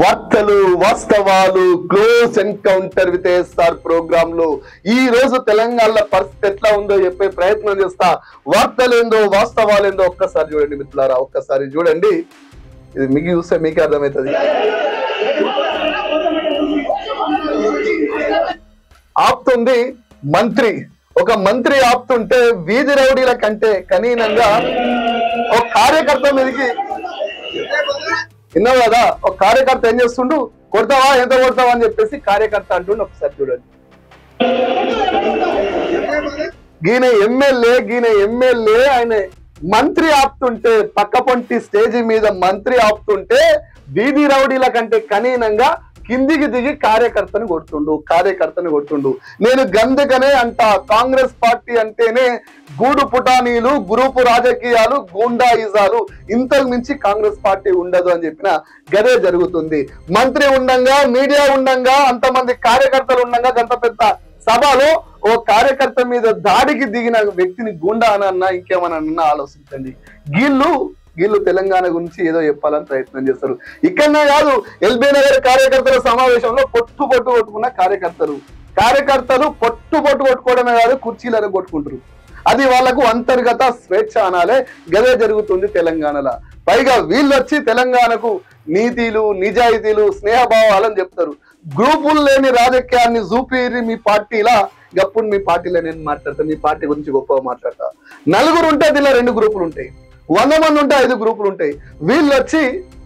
వార్తలు వాస్తవాలు close encounter with S R program లో ఈ రోజు తెలంగాణలో పరిస్థితి ఎట్లా ఉందో చెప్పే ప్రయత్నం చేస్తా. వార్తలేందో వాస్తవాలేందో ఒక్కసారి చూడండి మిత్రులారా, ఒక్కసారి చూడండి. ఇది మీకు చూస్తే మీకే అర్థమవుతుంది. ఆపుతుంది మంత్రి, ఒక మంత్రి ఆపుతుంటే వీధి రౌడీల కంటే కనీనంగా ఒక కార్యకర్త మీదకి విన్నావు కదా. ఒక కార్యకర్త ఏం చేస్తుండు, కొడతావా ఎంత కొడతావా అని చెప్పేసి కార్యకర్త అంటుండు. ఒకసారి చూడండి. గీన ఎమ్మెల్యే ఆయన మంత్రి ఆపుతుంటే, పక్కపొంటి స్టేజీ మీద మంత్రి ఆపుతుంటే వీధి రౌడీల కంటే కనీనంగా కిందికి దిగి కార్యకర్తను కొడుతుండు. నేను గందుకనే అంట, కాంగ్రెస్ పార్టీ అంటేనే గూడు పుటానీలు, గ్రూపు రాజకీయాలు, గూండాయిజాలు, ఇంతకు మించి కాంగ్రెస్ పార్టీ ఉండదు అని చెప్పిన గదే జరుగుతుంది. మంత్రి ఉండంగా, మీడియా ఉండంగా, అంతమంది కార్యకర్తలు ఉండంగా, గంత పెద్ద సభలో ఓ కార్యకర్త మీద దాడికి దిగిన వ్యక్తిని గూండా అనన్నా ఇంకేమన్నా ఆలోచించండి. వీళ్ళు తెలంగాణ గురించి ఏదో చెప్పాలని ప్రయత్నం చేస్తారు. ఇక్కడనే కాదు, ఎల్బీ నగర్ కార్యకర్తల సమావేశంలో పొట్టు కొట్టుకున్న కార్యకర్తలు పొట్టు కొట్టుకోవడమే కాదు, కుర్చీలను కొట్టుకుంటారు. అది వాళ్లకు అంతర్గత స్వేచ్ఛ అనాలే. గదే జరుగుతుంది తెలంగాణలో. పైగా వీళ్ళు వచ్చి తెలంగాణకు నీతిలు, నిజాయితీలు, స్నేహభావాలని చెప్తారు. గ్రూపులు లేని రాజకీయాన్ని చూపిరి మీ పార్టీలా. గప్పుడు మీ పార్టీలో నేను మాట్లాడతా, మీ పార్టీ గురించి గొప్పగా మాట్లాడతా. నలుగురు ఉంటే దీనిలో 2 గ్రూపులు ఉంటాయి, 100 మంది ఉంటే 5 గ్రూపులు ఉంటాయి. వీళ్ళు వచ్చి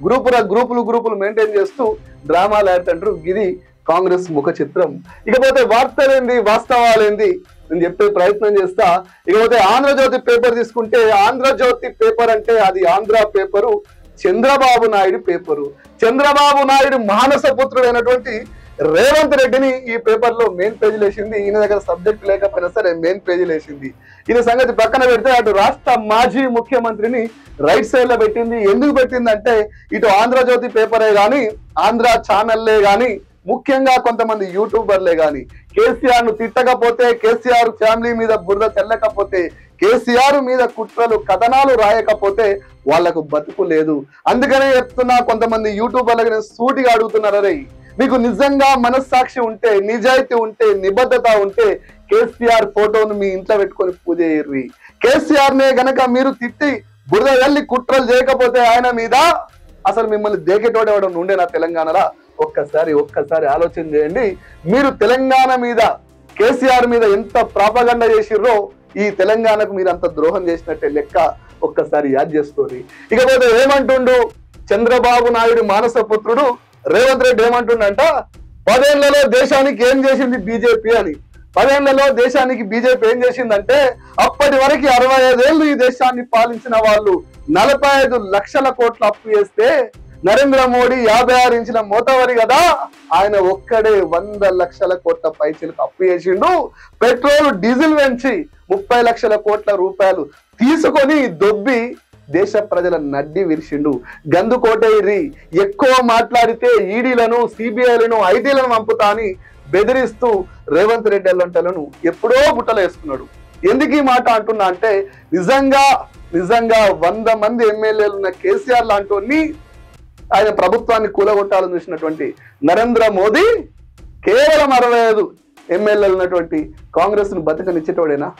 గ్రూపులు మెయింటైన్ చేస్తూ డ్రామాలు ఆడుతుంటారు. ఇది కాంగ్రెస్ ముఖ చిత్రం. ఇకపోతే వార్తలేంది వాస్తవాలేంది నేను చెప్పే ప్రయత్నం చేస్తా. ఇకపోతే ఆంధ్రజ్యోతి పేపర్ తీసుకుంటే, ఆంధ్రజ్యోతి పేపర్ అంటే అది ఆంధ్ర పేపరు, చంద్రబాబు నాయుడు పేపరు. చంద్రబాబు నాయుడు మానస పుత్రుడైనటువంటి రేవంత్ రెడ్డిని ఈ పేపర్ లో మెయిన్ పేజీలు వేసింది. ఈయన దగ్గర సబ్జెక్ట్ లేకపోయినా సరే మెయిన్ పేజీలు వేసింది. ఈయన సంగతి పక్కన పెడితే అటు రాష్ట్ర మాజీ ముఖ్యమంత్రిని రైట్ సైడ్ లో పెట్టింది. ఎందుకు పెట్టిందంటే, ఇటు ఆంధ్రజ్యోతి పేపరే గాని, ఆంధ్ర ఛానల్లే గాని, ముఖ్యంగా కొంతమంది యూట్యూబర్లే గాని కేసీఆర్ ను తిట్టకపోతే, కేసీఆర్ ఫ్యామిలీ మీద బురద చల్లకపోతే, కేసీఆర్ మీద కుట్రలు కథనాలు రాయకపోతే వాళ్లకు బతుకు లేదు. అందుకనే చెప్తున్నా, కొంతమంది యూట్యూబర్లకు నేను సూటిగా అడుగుతున్నారే, మీకు నిజంగా మనస్సాక్షి ఉంటే, నిజాయితీ ఉంటే, నిబద్ధత ఉంటే కేసీఆర్ ఫోటోను మీ ఇంట్లో పెట్టుకొని పూజ చేయర్రి. కేసీఆర్ నే గనక మీరు తిట్టి బురద వెళ్ళి కుట్రలు చేయకపోతే ఆయన మీద అసలు మిమ్మల్ని దేకేటోడెవడం ఉండే నా తెలంగాణలో. ఒక్కసారి ఆలోచన చేయండి. మీరు తెలంగాణ మీద, కేసీఆర్ మీద ఎంత ప్రాపగండ చేసిర్రో ఈ తెలంగాణకు మీరు అంత ద్రోహం చేసినట్టే లెక్క. ఒక్కసారి యాద్ చేసుకోండి. ఇకపోతే ఏమంటుండు చంద్రబాబు నాయుడు మానస పుత్రుడు రేవంత్ రెడ్డి ఏమంటుండంట, 10 ఏళ్లలో దేశానికి ఏం చేసింది బీజేపీ అని. 10 ఏళ్లలో దేశానికి బీజేపీ ఏం చేసిందంటే, అప్పటి వరకు 65 ఏళ్లు ఈ దేశాన్ని పాలించిన వాళ్ళు 45 లక్షల కోట్ల అప్పు చేస్తే, నరేంద్ర మోడీ 56 ఇంచుల మోతవరి కదా, ఆయన ఒక్కడే 100 లక్షల కోట్ల పైచలకు అప్పు చేసిండు. పెట్రోల్ డీజిల్ పెంచి 30 లక్షల కోట్ల రూపాయలు తీసుకొని దొబ్బి దేశ ప్రజల నడ్డి విరిచిండు. గందుకోటేరి ఎక్కువ మాట్లాడితే ఈడీలను, సిబిఐలను, ఐటీలను పంపుతా అని బెదిరిస్తూ రేవంత్ రెడ్డి అల్లంటలను ఎప్పుడో బుట్టలు వేసుకున్నాడు. ఎందుకు ఈ మాట అంటున్నా అంటే, నిజంగా 100 మంది ఎమ్మెల్యేలు ఉన్న కేసీఆర్ లాంటి ఆయన ప్రభుత్వాన్ని కూలగొట్టాలని చూసినటువంటి నరేంద్ర మోదీ కేవలం 65 ఎమ్మెల్యేలు ఉన్నటువంటి కాంగ్రెస్ ను బతకనిచ్చేటోడేనా?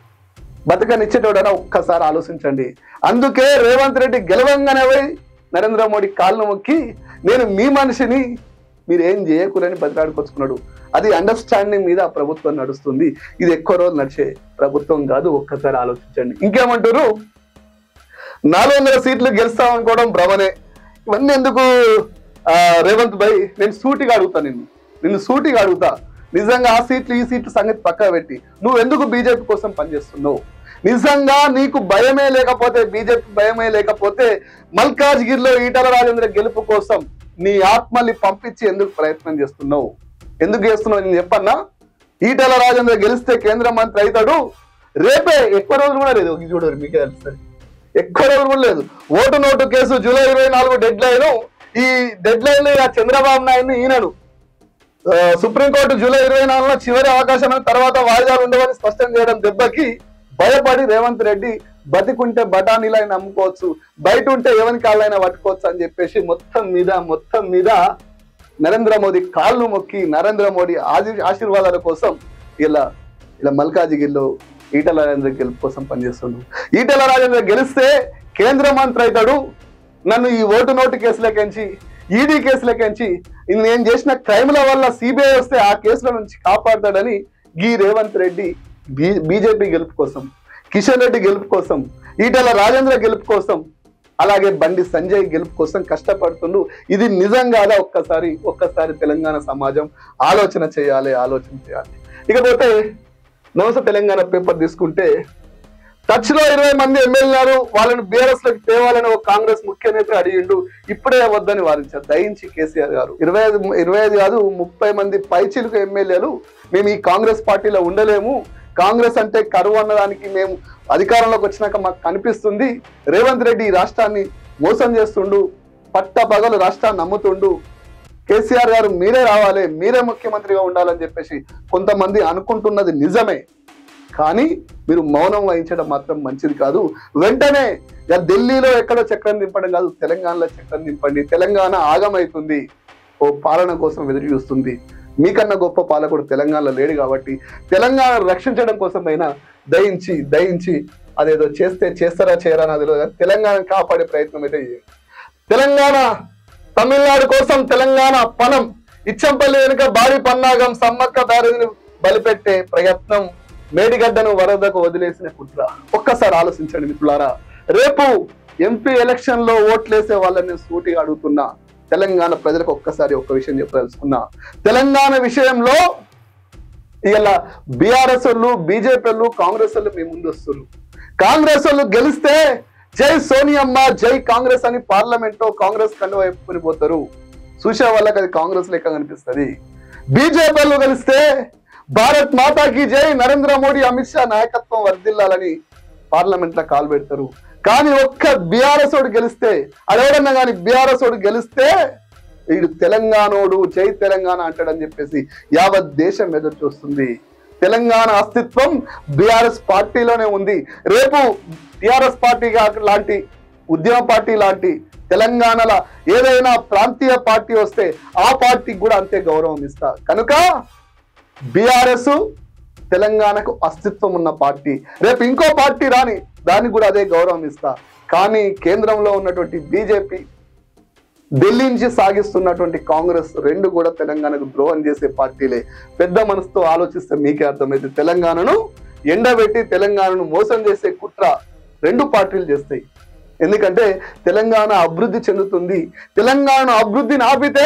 ఒక్కసారి ఆలోచించండి. అందుకే రేవంత్ రెడ్డి గెలవంగానే పోయి నరేంద్ర మోడీ కాళ్ళను మొక్కి, నేను మీ మనిషిని, మీరు ఏం చేయకూడని బతిలాడుకొచ్చుకున్నాడు. అది అండర్స్టాండింగ్ మీద ఆ ప్రభుత్వం నడుస్తుంది. ఇది ఎక్కువ రోజులు నడిచే ప్రభుత్వం కాదు. ఒక్కసారి ఆలోచించండి. ఇంకేమంటారు, 400 సీట్లు గెలుస్తామనుకోవడం భ్రమనే. ఇవన్నీ ఎందుకు రేవంత్ భాయ్? నేను సూటిగా అడుగుతా, నిన్ను సూటిగా అడుగుతా. నిజంగా ఆ సీట్లు ఈ సీట్లు సంగతి పక్కన పెట్టి నువ్వు ఎందుకు బీజేపీ కోసం పనిచేస్తున్నావు? నిజంగా నీకు భయమే లేకపోతే, బీజేపీ భయమే లేకపోతే, మల్కాజ్గిరిలో ఈటల రాజేంద్ర గెలుపు కోసం నీ ఆత్మల్ని పంపించి ఎందుకు ప్రయత్నం చేస్తున్నావు? ఎందుకు చేస్తున్నావు నేను చెప్పన్నా. ఈటల రాజేంద్ర గెలిస్తే కేంద్ర మంత్రి అవుతాడు. రేపే, ఎక్కువ రోజులు కూడా లేదు, చూడరు మీకే తెలుస్తుంది, ఎక్కువ రోజులు కూడా లేదు. Vote note case July 24 deadline. ఈ డెడ్ లైన్ చంద్రబాబు నాయుడు ఈయనను సుప్రీంకోర్టు జూలై 24 చివరి అవకాశం, తర్వాత వాయిదాలు ఉండవని స్పష్టం చేయడం దెబ్బకి భయపడి రేవంత్ రెడ్డి బతికుంటే బఠానీలైనా అమ్ముకోవచ్చు, బయట ఉంటే ఎవరి కాళ్ళైనా పట్టుకోవచ్చు అని చెప్పేసి మొత్తం మీద నరేంద్ర మోదీ కాళ్ళు మొక్కి నరేంద్ర మోడీ ఆశీర్వాదాల కోసం ఇలా మల్కాజిగిరిలో ఈటల రాజేంద్ర గెలుపు కోసం పనిచేస్తుండ్రు. ఈటల రాజేంద్ర గెలిస్తే కేంద్ర మంత్రి అవుతాడు, నన్ను ఈ ఓటు నోటు కేసులకెంచి ఈడీ కేసులకెంచి నేను చేసిన క్రైమ్ల వల్ల సిబిఐ వస్తే ఆ కేసుల నుంచి కాపాడతాడని గీ రేవంత్ రెడ్డి బీజేపీ గెలుపు కోసం, కిషన్ రెడ్డి గెలుపు కోసం, ఈటల రాజేంద్ర గెలుపు కోసం, అలాగే బండి సంజయ్ గెలుపు కోసం కష్టపడుతుండు. ఇది నిజం కాదా? ఒక్కసారి తెలంగాణ సమాజం ఆలోచన చేయాలి. ఇకపోతే నమస్తే తెలంగాణ పేపర్ తీసుకుంటే టచ్ లో 20 మంది ఎమ్మెల్యేలు వాళ్ళని బీఆర్ఎస్ లోకి తేవాలని ఒక కాంగ్రెస్ ముఖ్య నేత అడిగిండు. ఇప్పుడే వద్దని వారించారు దయించి కేసీఆర్ గారు. 25 కాదు 30 మంది పైచిలుక ఎమ్మెల్యేలు మేము ఈ కాంగ్రెస్ పార్టీలో ఉండలేము, కాంగ్రెస్ అంటే కరువు అన్నదానికి మేము అధికారంలోకి వచ్చినాక మాకు కనిపిస్తుంది, రేవంత్ రెడ్డి ఈ రాష్ట్రాన్ని మోసం చేస్తుండు, పట్టపగలు రాష్ట్రాన్ని నమ్ముతుండు, కేసీఆర్ గారు మీరే రావాలి, మీరే ముఖ్యమంత్రిగా ఉండాలని చెప్పేసి కొంతమంది అనుకుంటున్నది నిజమే, కానీ మీరు మౌనం వహించడం మాత్రం మంచిది కాదు. వెంటనే ఢిల్లీలో ఎక్కడో చక్రం దింపడం కాదు, తెలంగాణలో చక్రం దింపండి. తెలంగాణ ఆగమైతుంది, ఓ పాలన కోసం ఎదురు చూస్తుంది. మీకన్నా గొప్ప పాలకుడు తెలంగాణలో లేడు కాబట్టి తెలంగాణ రక్షించడం కోసమైనా దయించి అదేదో చేస్తారా చేయరా నాది తెలంగాణ కాపాడే ప్రయత్నం అయితే చేయండి. తెలంగాణ తమిళనాడు కోసం తెలంగాణ పనం ఇచ్చంపల్లి వెనుక భారీ పన్నాగం, సమ్మక్క బ్యారేజ్ని బలిపెట్టే ప్రయత్నం, మేడిగడ్డను వరదకు వదిలేసిన కుట్ర. ఒక్కసారి ఆలోచించండి మిత్రులారా. రేపు ఎంపీ ఎలక్షన్ లో ఓట్లేసే వాళ్ళని సూటిగా అడుగుతున్నా, తెలంగాణ ప్రజలకు ఒక్కసారి ఒక్క విషయం చెప్పదలుచుకున్నా. తెలంగాణ విషయంలో ఇలా బీఆర్ఎస్ వాళ్ళు, బీజేపీ వాళ్ళు, కాంగ్రెస్ వాళ్ళు మీ ముందు వస్తున్నారు. కాంగ్రెస్ వాళ్ళు గెలిస్తే జై సోనియమ్మ జై కాంగ్రెస్ అని పార్లమెంట్ లో కాంగ్రెస్ కండువా చెప్పుకొని పోతారు. చూసే వాళ్ళకి అది కాంగ్రెస్ లెక్క కనిపిస్తుంది. బీజేపీ వాళ్ళు గెలిస్తే భారత్ మాతాకి జై, నరేంద్ర మోడీ అమిత్ షా నాయకత్వం వర్ధిల్లాలని పార్లమెంట్ లో కాలు పెడతారు. కానీ ఒక్క బీఆర్ఎస్ ఓడు గెలిస్తే, అదెవడన్నా కానీ బీఆర్ఎస్ ఓడు గెలిస్తే వీడు తెలంగాణోడు జై తెలంగాణ అంటాడని చెప్పేసి యావత్ దేశం ఎదురు చూస్తుంది. తెలంగాణ అస్తిత్వం బీఆర్ఎస్ పార్టీలోనే ఉంది. రేపు టిఆర్ఎస్ పార్టీ లాంటి, ఉద్యమ పార్టీ లాంటి తెలంగాణలో ఏదైనా ప్రాంతీయ పార్టీ వస్తే ఆ పార్టీకి కూడా అంతే గౌరవం ఇస్తా. కనుక బీఆర్ఎస్ తెలంగాణకు అస్తిత్వం ఉన్న పార్టీ. రేపు ఇంకో పార్టీ రాని, దానికి కూడా అదే గౌరవం ఇస్తా. కానీ కేంద్రంలో ఉన్నటువంటి బీజేపీ, ఢిల్లీ నుంచి సాగిస్తున్నటువంటి కాంగ్రెస్ రెండు కూడా తెలంగాణకు ద్రోహం చేసే పార్టీలే. పెద్ద మనసుతో ఆలోచిస్తే మీకే అర్థమైతే తెలంగాణను ఎండబెట్టి తెలంగాణను మోసం చేసే కుట్ర రెండు పార్టీలు చేస్తాయి. ఎందుకంటే తెలంగాణ అభివృద్ధి చెందుతుంది. తెలంగాణ అభివృద్ధిని ఆపితే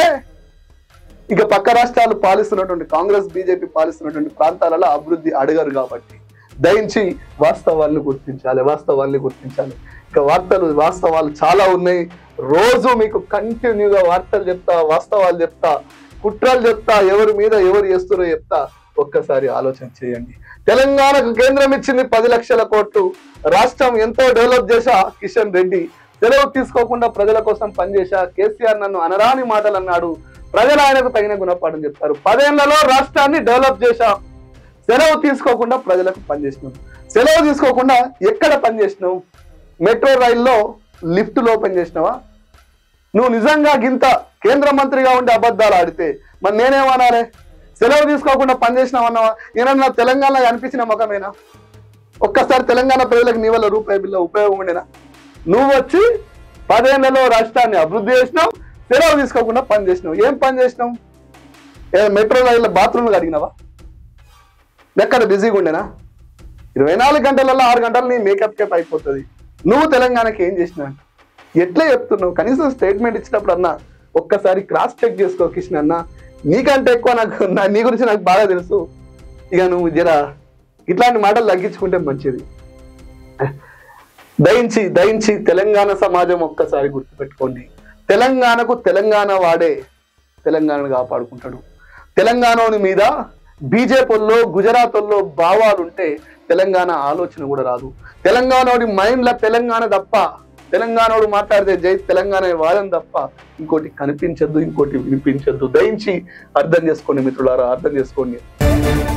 ఇక పక్క రాష్ట్రాలు పాలిస్తున్నటువంటి కాంగ్రెస్ బీజేపీ పాలిస్తున్నటువంటి ప్రాంతాలలో అభివృద్ధి అడగరు. కాబట్టి దయించి వాస్తవాన్ని గుర్తించాలి. ఇక వాస్తవాలు చాలా ఉన్నాయి. రోజు మీకు కంటిన్యూగా వార్తలు చెప్తా, వాస్తవాలు చెప్తా, కుట్రలు చెప్తా, ఎవరి మీద ఎవరు చేస్తారో చెప్తా. ఒక్కసారి ఆలోచన చేయండి. తెలంగాణకు కేంద్రం ఇచ్చింది 10 లక్షల కోట్లు. రాష్ట్రం ఎంతో డెవలప్ చేశా కిషన్ రెడ్డి. సెలవు తీసుకోకుండా ప్రజల కోసం పనిచేశా. కేసీఆర్ నన్ను అనరాని మాటలు అన్నాడు. ప్రజలు ఆయనకు తగిన గుణపాఠం చెప్తారు. 10 ఏళ్లలో రాష్ట్రాన్ని డెవలప్ చేశా. సెలవు తీసుకోకుండా ప్రజలకు పనిచేసినావు. సెలవు తీసుకోకుండా ఎక్కడ పనిచేసినావు? మెట్రో రైల్లో లిఫ్ట్లు ఓపెన్ చేసినావా? నువ్వు నిజంగా గింత కేంద్ర మంత్రిగా ఉండి అబద్ధాలు ఆడితే మరి నేనేమనాలే? సెలవు తీసుకోకుండా పనిచేసినావన్నావా? ఏమన్నా తెలంగాణలో అనిపించిన ముఖమేనా? ఒక్కసారి తెలంగాణ ప్రజలకు నీ వల్ల రూపాయి బిల్ల ఉపయోగం ఉండేనా? నువ్వు వచ్చి 10 ఏళ్లలో రాష్ట్రాన్ని అభివృద్ధి చేసినావు, సెలవు తీసుకోకుండా పని చేసినావు. ఏం పని చేసినావు? మెట్రో రైల్లో బాత్రూమ్లు అడిగినావా? ఎక్కడ బిజీగా ఉండేనా? 24 గంటలలో 6 గంటలు నీ మేకప్ కేప్ అయిపోతుంది. నువ్వు తెలంగాణకి ఏం చేసినా ఎట్లా చెప్తున్నావు? కనీసం స్టేట్మెంట్ ఇచ్చినప్పుడు అన్నా ఒక్కసారి క్రాస్ చెక్ చేసుకో కిషన్ అన్న. నీకంటే ఎక్కువ నీ గురించి నాకు బాగా తెలుసు. ఇక నువ్వు జరా ఇట్లాంటి మాటలు తగ్గించుకుంటే మంచిది. దయించి తెలంగాణ సమాజం ఒక్కసారి గుర్తుపెట్టుకోండి. తెలంగాణకు తెలంగాణ వాడే తెలంగాణను కాపాడుకుంటాడు. తెలంగాణని మీద బీజేపీలో, గుజరాత్లో భావాలుంటే తెలంగాణ ఆలోచన కూడా రాదు. తెలంగాణోడి మైండ్లో తెలంగాణ తప్ప, తెలంగాణోడు మాట్లాడితే జై తెలంగాణ వాదం తప్ప ఇంకోటి కనిపించద్దు, ఇంకోటి వినిపించద్దు. దయించి అర్థం చేసుకోండి మిత్రులారా, అర్థం చేసుకోండి.